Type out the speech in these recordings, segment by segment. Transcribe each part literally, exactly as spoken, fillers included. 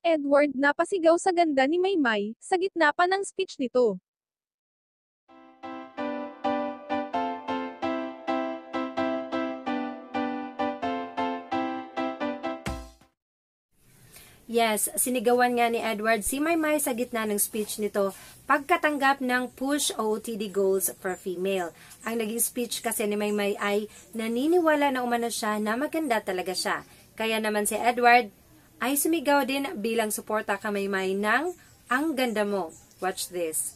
Edward napasigaw sa ganda ni Maymay, sa gitna pa ng speech nito. Yes, sinigawan nga ni Edward si Maymay sa gitna ng speech nito pagkatanggap ng push O O T D goals per female. Ang naging speech kasi ni Maymay ay naniniwala na umano siya na maganda talaga siya. Kaya naman si Edward ay sumigaw din bilang suporta kay Maymay ng "Ang ganda mo." Watch this.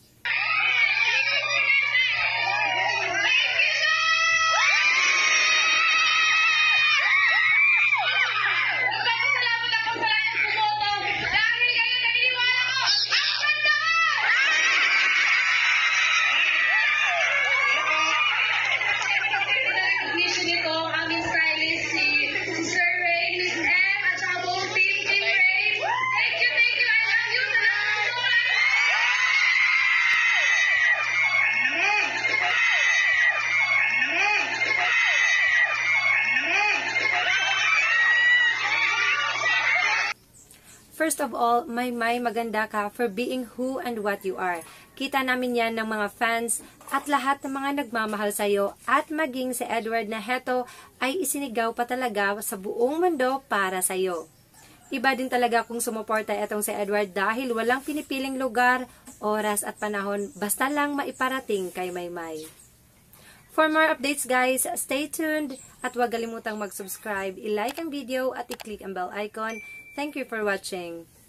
First of all, Maymay, maganda ka for being who and what you are. Kita namin yan ng mga fans at lahat ng mga nagmamahal sa'yo at maging si Edward na heto ay isinigaw pa talaga sa buong mundo para sa'yo. Iba din talaga kung sumuporta etong si Edward dahil walang pinipiling lugar, oras at panahon basta lang maiparating kay Maymay. For more updates guys, stay tuned at huwag kalimutang mag-subscribe, i-like ang video at i-click ang bell icon. Thank you for watching.